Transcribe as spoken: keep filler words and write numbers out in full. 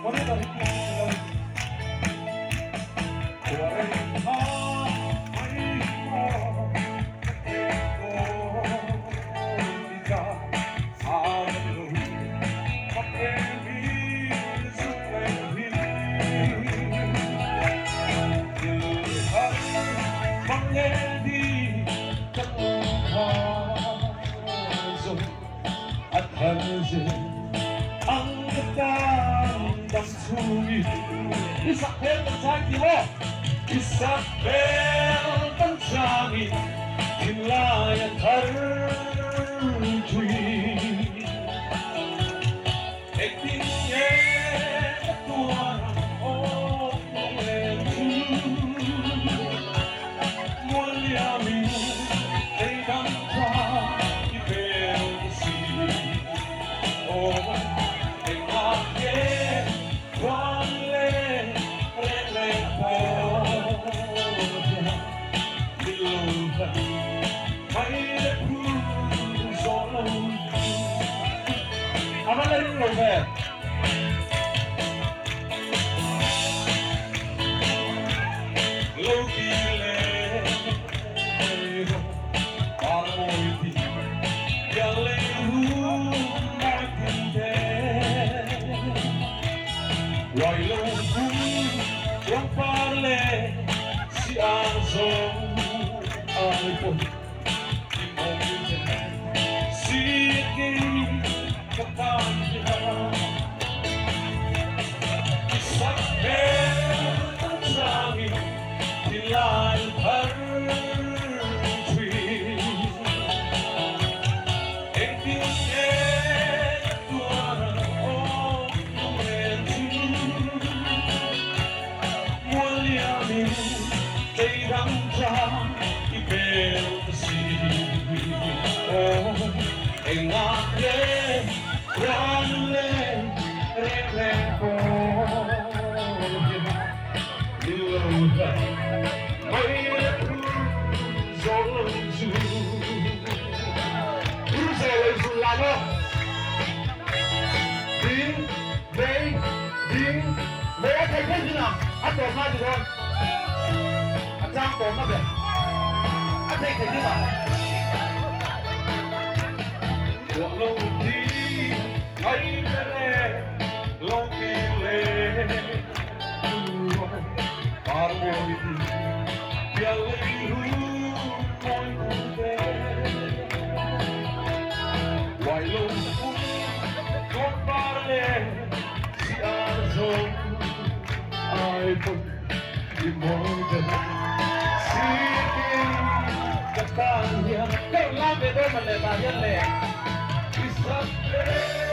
ang nagdamdam suwi Isabel Tanzani mo Isabel Tanzani Kinlayan harjui Ektinye tuarang o kuwentu Mulyami ay damta ibelsi I'm a little over. Yang parle si aso ay po imogen si kini kapanya Isabel Tanzani tilal harjui ektinye tuarang o They don't try to build the city. Oh, and not let run let let go. You know that way to so to. Who's always like Ding, ding, ding. Where can you go? I don't know. Trang cổ nó kìa anh thấy thấy thế nào cuộc lâu đi thấy lê lâu kỳ lê par môi đi bia lê hú môi hú đê hoài lâu phút con par lê si an sông ai không đi môi đê Katanya, kau lambe do male bayan le. Isabel